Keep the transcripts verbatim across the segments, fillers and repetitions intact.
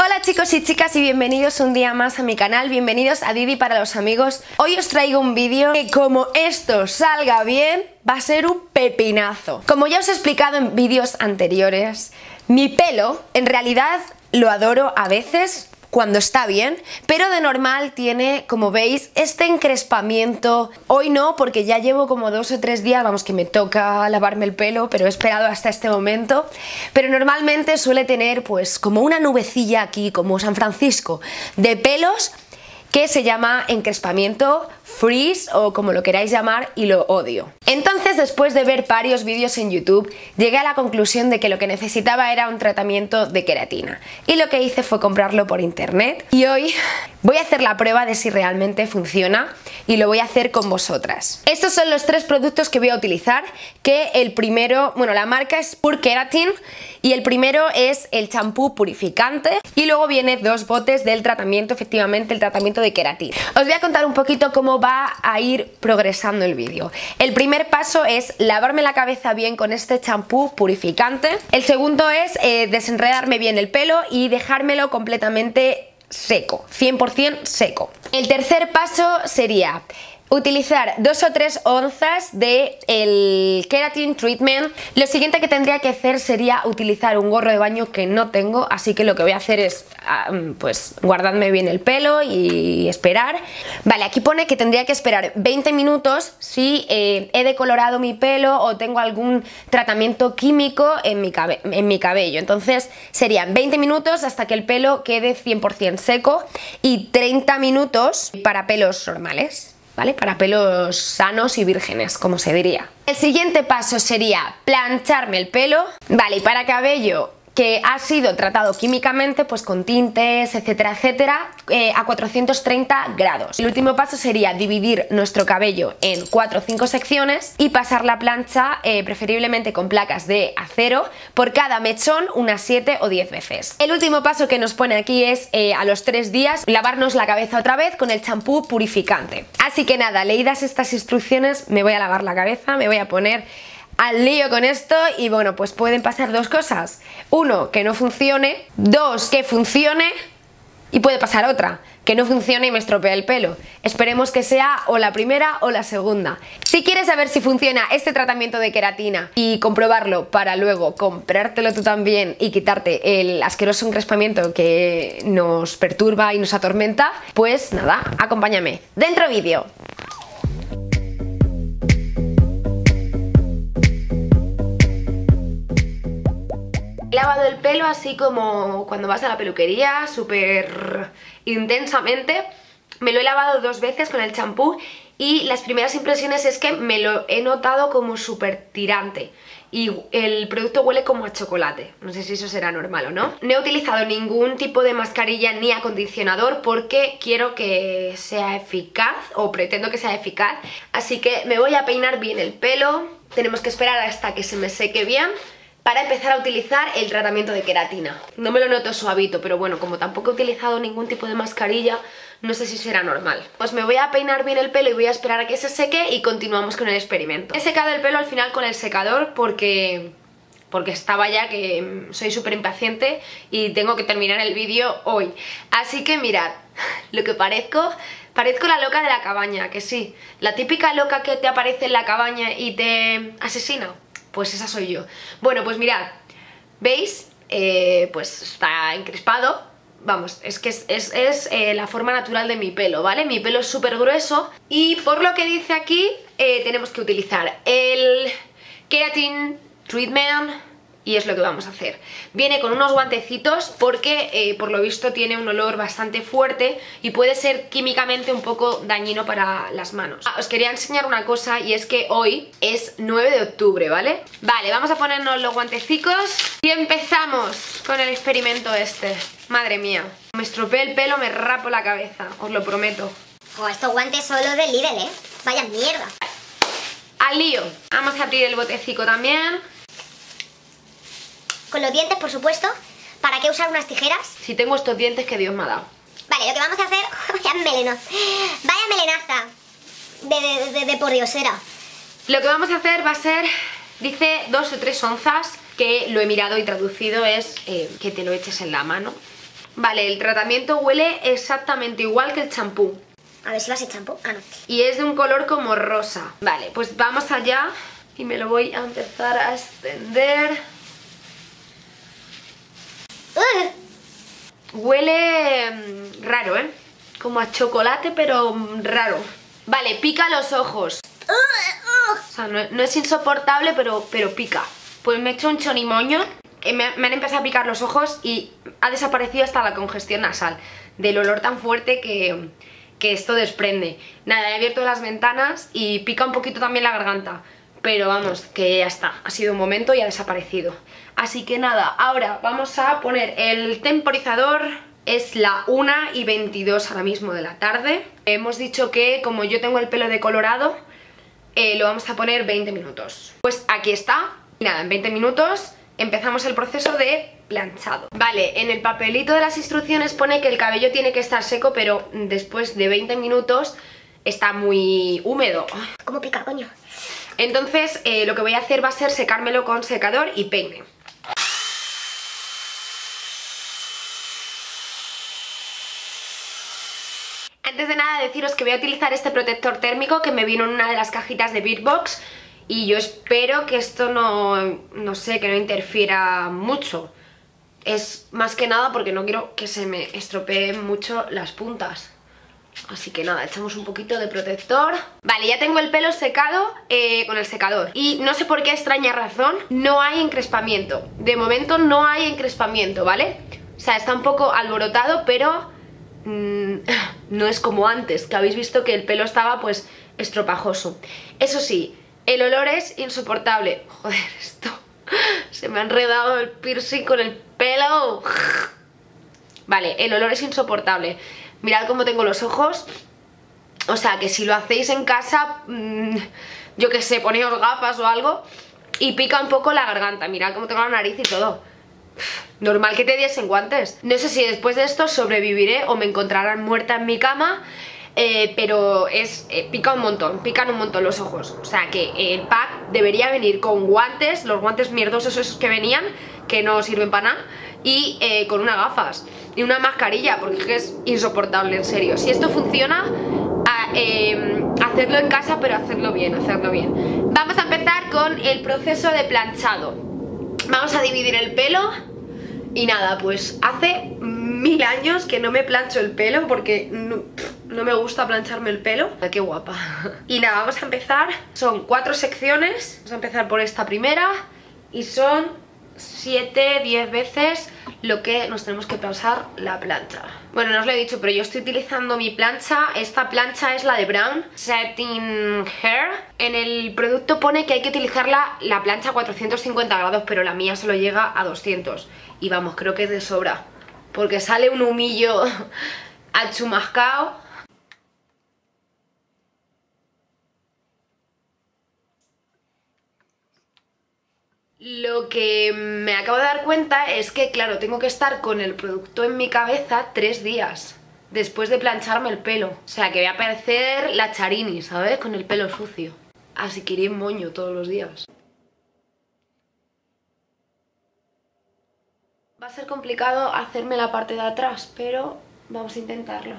Hola chicos y chicas y bienvenidos un día más a mi canal, bienvenidos a Didi para los amigos. Hoy os traigo un vídeo que, como esto salga bien, va a ser un pepinazo. Como ya os he explicado en vídeos anteriores, mi pelo en realidad lo adoro a veces cuando está bien, pero de normal tiene, como veis, este encrespamiento. Hoy no, porque ya llevo como dos o tres días, vamos, que me toca lavarme el pelo, pero he esperado hasta este momento. Pero normalmente suele tener pues como una nubecilla aquí, como San Francisco, de pelos, que se llama encrespamiento, frizz o como lo queráis llamar, y lo odio. Entonces, después de ver varios vídeos en YouTube, llegué a la conclusión de que lo que necesitaba era un tratamiento de queratina, y lo que hice fue comprarlo por internet, y hoy voy a hacer la prueba de si realmente funciona y lo voy a hacer con vosotras. Estos son los tres productos que voy a utilizar, que el primero, bueno, la marca es Pure Keratin, y el primero es el champú purificante, y luego viene dos botes del tratamiento, efectivamente el tratamiento de queratina. Os voy a contar un poquito cómo va a ir progresando el vídeo. El primer paso es lavarme la cabeza bien con este champú purificante. El segundo es eh, desenredarme bien el pelo y dejármelo completamente seco, cien por cien seco. El tercer paso sería utilizar dos o tres onzas de el Keratin Treatment. Lo siguiente que tendría que hacer sería utilizar un gorro de baño, que no tengo, así que lo que voy a hacer es um, pues guardarme bien el pelo y esperar. Vale, aquí pone que tendría que esperar veinte minutos si eh, he decolorado mi pelo o tengo algún tratamiento químico en mi, cabe en mi cabello. Entonces serían veinte minutos hasta que el pelo quede cien por cien seco y treinta minutos para pelos normales, ¿vale? Para pelos sanos y vírgenes, como se diría. El siguiente paso sería plancharme el pelo. Vale, y para cabello que ha sido tratado químicamente, pues con tintes, etcétera, etcétera, eh, a cuatrocientos treinta grados. El último paso sería dividir nuestro cabello en cuatro o cinco secciones y pasar la plancha, eh, preferiblemente con placas de acero, por cada mechón unas siete o diez veces. El último paso que nos pone aquí es, eh, a los tres días, lavarnos la cabeza otra vez con el champú purificante. Así que nada, leídas estas instrucciones, me voy a lavar la cabeza, me voy a poner al lío con esto y bueno, pues pueden pasar dos cosas. Uno, que no funcione. Dos, que funcione. Y puede pasar otra, que no funcione y me estropea el pelo. Esperemos que sea o la primera o la segunda. Si quieres saber si funciona este tratamiento de queratina y comprobarlo para luego comprártelo tú también y quitarte el asqueroso encrespamiento que nos perturba y nos atormenta, pues nada, acompáñame. Dentro vídeo. He lavado el pelo así como cuando vas a la peluquería, súper intensamente. Me lo he lavado dos veces con el champú y las primeras impresiones es que me lo he notado como súper tirante. Y el producto huele como a chocolate. No sé si eso será normal o no. No he utilizado ningún tipo de mascarilla ni acondicionador porque quiero que sea eficaz, o pretendo que sea eficaz. Así que me voy a peinar bien el pelo. Tenemos que esperar hasta que se me seque bien para empezar a utilizar el tratamiento de queratina. No me lo noto suavito, pero bueno, como tampoco he utilizado ningún tipo de mascarilla, no sé si será normal. Pues me voy a peinar bien el pelo y voy a esperar a que se seque y continuamos con el experimento. He secado el pelo al final con el secador porque porque estaba ya que soy súper impaciente y tengo que terminar el vídeo hoy. Así que mirad, lo que parezco, parezco la loca de la cabaña, que sí, la típica loca que te aparece en la cabaña y te asesina. Pues esa soy yo. Bueno, pues mirad, ¿veis? Eh, pues está encrespado. Vamos, es que es, es, es eh, la forma natural de mi pelo, ¿vale? Mi pelo es súper grueso y por lo que dice aquí eh, tenemos que utilizar el Keratin Treatment y es lo que vamos a hacer. Viene con unos guantecitos porque eh, por lo visto tiene un olor bastante fuerte y puede ser químicamente un poco dañino para las manos. Ah, os quería enseñar una cosa y es que hoy es nueve de octubre, ¿vale? Vale, vamos a ponernos los guantecicos y empezamos con el experimento este. Madre mía, me estropeé el pelo, me rapo la cabeza, os lo prometo. Oh, estos guantes son los de Lidl, ¿eh? Vaya mierda. Al lío. Vamos a abrir el botecico también. Con los dientes, por supuesto. ¿Para qué usar unas tijeras? Si tengo estos dientes que Dios me ha dado. Vale, lo que vamos a hacer... Vaya meleno. Vaya melenaza. De, de, de, de pordiosera. Lo que vamos a hacer va a ser... Dice dos o tres onzas, que lo he mirado y traducido es eh, que te lo eches en la mano. Vale, el tratamiento huele exactamente igual que el champú. A ver si va a ser champú. Ah, no. Y es de un color como rosa. Vale, pues vamos allá y me lo voy a empezar a extender. Uh. Huele mmm, raro, ¿eh? Como a chocolate, pero mmm, raro. Vale, pica los ojos. Uh, uh. O sea, no, no es insoportable, pero, pero pica. Pues me he hecho un chonimoño. Eh, me, me han empezado a picar los ojos y ha desaparecido hasta la congestión nasal. Del olor tan fuerte que, que esto desprende. Nada, he abierto las ventanas y pica un poquito también la garganta. Pero vamos, que ya está. Ha sido un momento y ha desaparecido. Así que nada, ahora vamos a poner el temporizador. Es la una y veintidós ahora mismo de la tarde. Hemos dicho que como yo tengo el pelo decolorado, eh, lo vamos a poner veinte minutos. Pues aquí está. Y nada, en veinte minutos empezamos el proceso de planchado. Vale, en el papelito de las instrucciones pone que el cabello tiene que estar seco, pero después de veinte minutos está muy húmedo. ¿Cómo pica, coño? Entonces eh, lo que voy a hacer va a ser secármelo con secador y peine. Antes de nada deciros que voy a utilizar este protector térmico que me vino en una de las cajitas de Beardbox y yo espero que esto no, no sé, que no interfiera mucho. Es más que nada porque no quiero que se me estropeen mucho las puntas. Así que nada, echamos un poquito de protector. Vale, ya tengo el pelo secado eh, con el secador. Y no sé por qué extraña razón, no hay encrespamiento. De momento no hay encrespamiento, ¿vale? O sea, está un poco alborotado, pero mmm, no es como antes, que habéis visto que el pelo estaba pues estropajoso. Eso sí, el olor es insoportable. Joder, esto... Se me ha enredado el piercing con el pelo. Vale, el olor es insoportable. Mirad cómo tengo los ojos. O sea, que si lo hacéis en casa, mmm, yo que sé, poneos gafas o algo, y pica un poco la garganta. Mirad cómo tengo la nariz y todo. Normal que te diesen guantes. No sé si después de esto sobreviviré o me encontrarán muerta en mi cama, eh, pero es eh, pica un montón, pican un montón los ojos. O sea que el pack debería venir con guantes, los guantes mierdosos esos que venían, que no sirven para nada, y eh, con unas gafas y una mascarilla, porque es que es insoportable, en serio. Si esto funciona, a, eh, hacerlo en casa, pero hacerlo bien, hacerlo bien. Vamos a empezar con el proceso de planchado. Vamos a dividir el pelo. Y nada, pues hace mil años que no me plancho el pelo porque no, no me gusta plancharme el pelo. Ay, qué guapa. Y nada, vamos a empezar. Son cuatro secciones. Vamos a empezar por esta primera. Y son siete, diez veces lo que nos tenemos que pasar la plancha. Bueno, no os lo he dicho, pero yo estoy utilizando mi plancha. Esta plancha es la de Brown Satin Hair. En el producto pone que hay que utilizarla la plancha a cuatrocientos cincuenta grados, pero la mía solo llega a doscientos. Y vamos, creo que es de sobra, porque sale un humillo achumascao. Lo que me acabo de dar cuenta es que, claro, tengo que estar con el producto en mi cabeza tres días después de plancharme el pelo. O sea, que voy a parecer la Charini, ¿sabes? Con el pelo sucio. Así que iré en moño todos los días. Va a ser complicado hacerme la parte de atrás, pero vamos a intentarlo.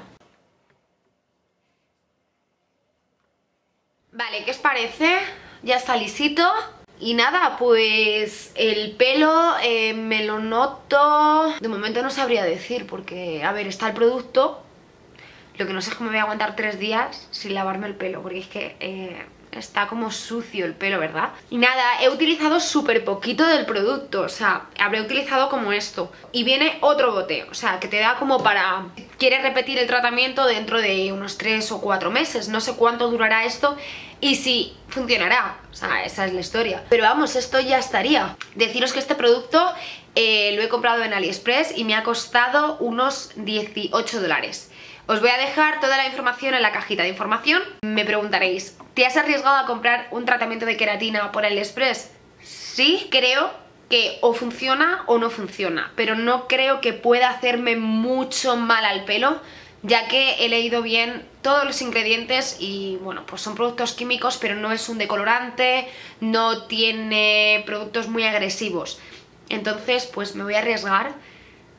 Vale, ¿qué os parece? Ya está lisito. Y nada, pues el pelo eh, me lo noto... De momento no sabría decir porque, a ver, está el producto. Lo que no sé es cómo me voy a aguantar tres días sin lavarme el pelo, porque es que eh, está como sucio el pelo, ¿verdad? Y nada, he utilizado súper poquito del producto, o sea, habré utilizado como esto. Y viene otro bote, o sea, que te da como para... Quieres repetir el tratamiento dentro de unos tres o cuatro meses, no sé cuánto durará esto y si funcionará, o sea, esa es la historia. Pero vamos, esto ya estaría. Deciros que este producto eh, lo he comprado en AliExpress y me ha costado unos dieciocho dólares. Os voy a dejar toda la información en la cajita de información. Me preguntaréis, ¿te has arriesgado a comprar un tratamiento de queratina por AliExpress? Sí, creo que o funciona o no funciona, pero no creo que pueda hacerme mucho mal al pelo, ya que he leído bien todos los ingredientes y bueno, pues son productos químicos, pero no es un decolorante, no tiene productos muy agresivos. Entonces pues me voy a arriesgar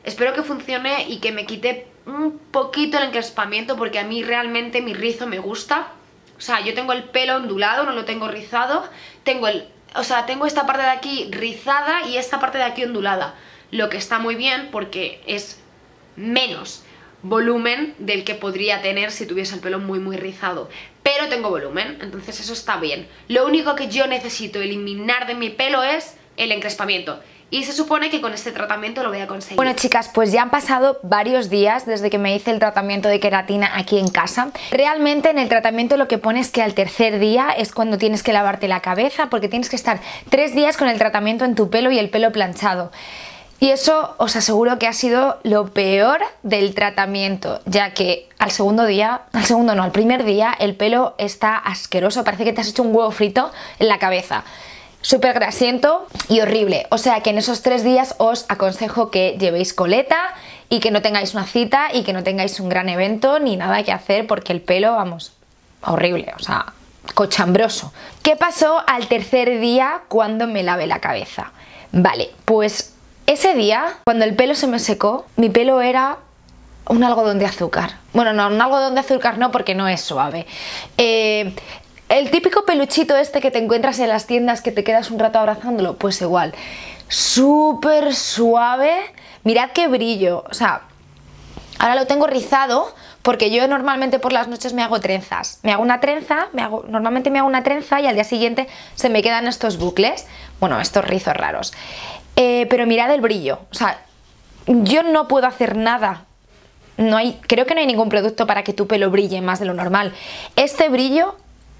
Espero que funcione y que me quite un poquito el encrespamiento, porque a mí realmente mi rizo me gusta. O sea, yo tengo el pelo ondulado, no lo tengo rizado. Tengo el, o sea, tengo esta parte de aquí rizada y esta parte de aquí ondulada. Lo que está muy bien porque es menos volumen del que podría tener si tuviese el pelo muy muy rizado. Pero tengo volumen, entonces eso está bien. Lo único que yo necesito eliminar de mi pelo es el encrespamiento. Y se supone que con este tratamiento lo voy a conseguir. Bueno, chicas, pues ya han pasado varios días desde que me hice el tratamiento de queratina aquí en casa. Realmente en el tratamiento lo que pone es que al tercer día es cuando tienes que lavarte la cabeza, porque tienes que estar tres días con el tratamiento en tu pelo y el pelo planchado. Y eso os aseguro que ha sido lo peor del tratamiento, ya que al segundo día, al segundo no, al primer día el pelo está asqueroso, parece que te has hecho un huevo frito en la cabeza. Súper grasiento y horrible, o sea que en esos tres días os aconsejo que llevéis coleta y que no tengáis una cita y que no tengáis un gran evento ni nada que hacer, porque el pelo, vamos, horrible, o sea, cochambroso. ¿Qué pasó al tercer día cuando me lavé la cabeza? Vale, pues ese día, cuando el pelo se me secó, mi pelo era un algodón de azúcar. Bueno, no, un algodón de azúcar no, porque no es suave. Eh... El típico peluchito este que te encuentras en las tiendas que te quedas un rato abrazándolo, pues igual, súper suave. Mirad qué brillo, o sea, ahora lo tengo rizado porque yo normalmente por las noches me hago trenzas. Me hago una trenza, me hago, normalmente me hago una trenza y al día siguiente se me quedan estos bucles, bueno, estos rizos raros. Eh, pero mirad el brillo, o sea, yo no puedo hacer nada. No hay, creo que no hay ningún producto para que tu pelo brille más de lo normal. Este brillo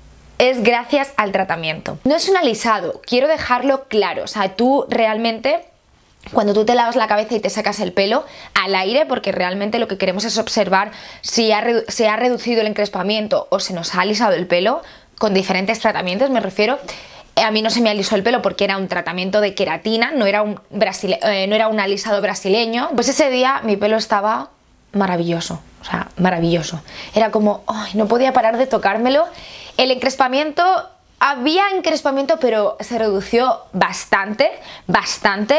es gracias al tratamiento. No es un alisado, quiero dejarlo claro. O sea, tú realmente, cuando tú te lavas la cabeza y te sacas el pelo al aire, porque realmente lo que queremos es observar si ha se ha reducido el encrespamiento o se nos ha alisado el pelo con diferentes tratamientos, me refiero. A mí no se me alisó el pelo porque era un tratamiento de queratina, no era un, brasile eh, no era un alisado brasileño. Pues ese día mi pelo estaba maravilloso, o sea, maravilloso. Era como, ay, no podía parar de tocármelo. El encrespamiento, había encrespamiento, pero se redució bastante, bastante,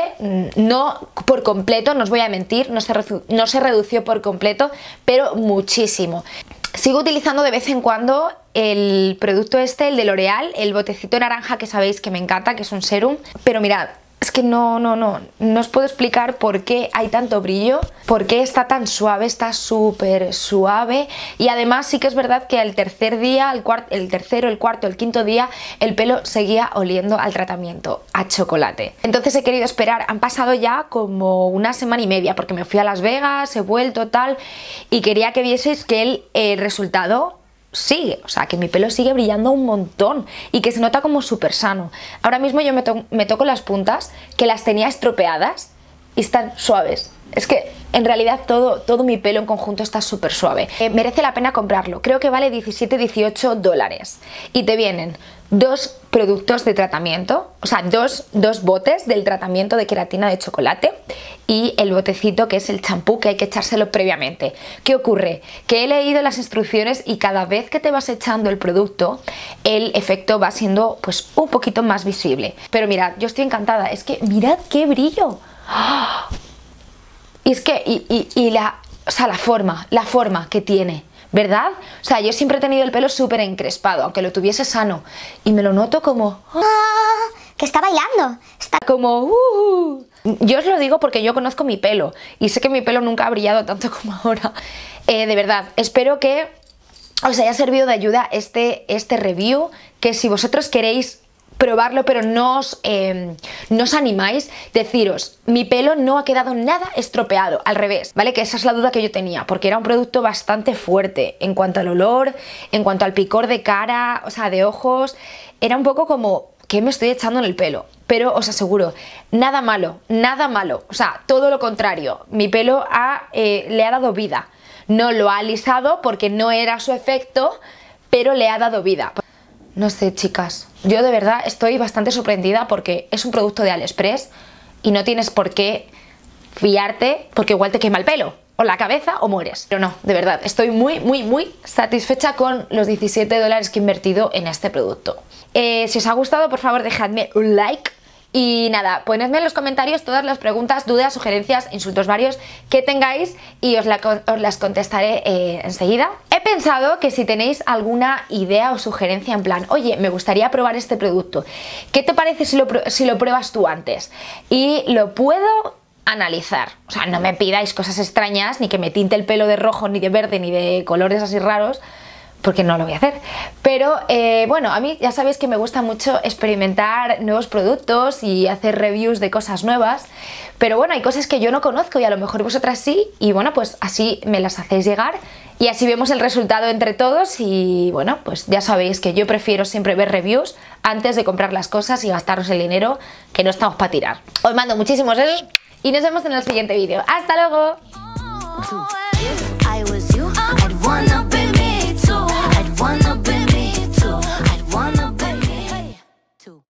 no por completo, no os voy a mentir, no se, no se redució por completo, pero muchísimo. Sigo utilizando de vez en cuando el producto este, el de L'Oreal, el botecito naranja que sabéis que me encanta, que es un serum, pero mirad, es que no, no, no, no os puedo explicar por qué hay tanto brillo, por qué está tan suave, está súper suave. Y además sí que es verdad que al tercer día, el, cuarto, el tercero, el cuarto, el quinto día, el pelo seguía oliendo al tratamiento, a chocolate. Entonces he querido esperar, han pasado ya como una semana y media, porque me fui a Las Vegas, he vuelto tal, y quería que vieseis que el, el resultado sigue, o sea, que mi pelo sigue brillando un montón y que se nota como súper sano. Ahora mismo yo me, to me toco las puntas, que las tenía estropeadas y están suaves. Es que en realidad todo, todo mi pelo en conjunto está súper suave. Eh, merece la pena comprarlo. Creo que vale diecisiete, dieciocho dólares. Y te vienen dos productos de tratamiento, o sea, dos, dos botes del tratamiento de queratina de chocolate y el botecito que es el champú, que hay que echárselo previamente. ¿Qué ocurre? Que he leído las instrucciones y cada vez que te vas echando el producto, el efecto va siendo pues un poquito más visible. Pero mirad, yo estoy encantada. Es que mirad qué brillo. ¡Oh! Y es que, y, y, y la, o sea, la forma, la forma que tiene, ¿verdad? O sea, yo siempre he tenido el pelo súper encrespado, aunque lo tuviese sano, y me lo noto como... ¡Oh! Que está bailando. Está como... Uh, yo os lo digo porque yo conozco mi pelo, y sé que mi pelo nunca ha brillado tanto como ahora. Eh, de verdad, espero que os haya servido de ayuda este, este review, que si vosotros queréis probarlo pero no os, eh, no os animáis, deciros, mi pelo no ha quedado nada estropeado, al revés, ¿vale? Que esa es la duda que yo tenía, porque era un producto bastante fuerte en cuanto al olor, en cuanto al picor de cara, o sea, de ojos, era un poco como, ¿qué me estoy echando en el pelo? Pero os aseguro, nada malo, nada malo, o sea, todo lo contrario, mi pelo ha, eh, le ha dado vida, no lo ha alisado porque no era su efecto, pero le ha dado vida. No sé, chicas, yo de verdad estoy bastante sorprendida porque es un producto de AliExpress y no tienes por qué fiarte porque igual te quema el pelo o la cabeza o mueres. Pero no, de verdad, estoy muy, muy, muy satisfecha con los diecisiete dólares que he invertido en este producto. Eh, si os ha gustado, por favor, dejadme un like Y nada, ponedme en los comentarios todas las preguntas, dudas, sugerencias, insultos varios que tengáis y os, la, os las contestaré eh, enseguida. He pensado que si tenéis alguna idea o sugerencia en plan, oye, me gustaría probar este producto, ¿qué te parece si lo, si lo pruebas tú antes? Y lo puedo analizar, o sea, no me pidáis cosas extrañas, ni que me tinte el pelo de rojo, ni de verde, ni de colores así raros, porque no lo voy a hacer. Pero eh, bueno, a mí ya sabéis que me gusta mucho experimentar nuevos productos y hacer reviews de cosas nuevas, pero bueno, hay cosas que yo no conozco y a lo mejor vosotras sí, y bueno, pues así me las hacéis llegar y así vemos el resultado entre todos. Y bueno, pues ya sabéis que yo prefiero siempre ver reviews antes de comprar las cosas y gastaros el dinero, que no estamos para tirar. Os mando muchísimos besos y nos vemos en el siguiente vídeo. ¡Hasta luego!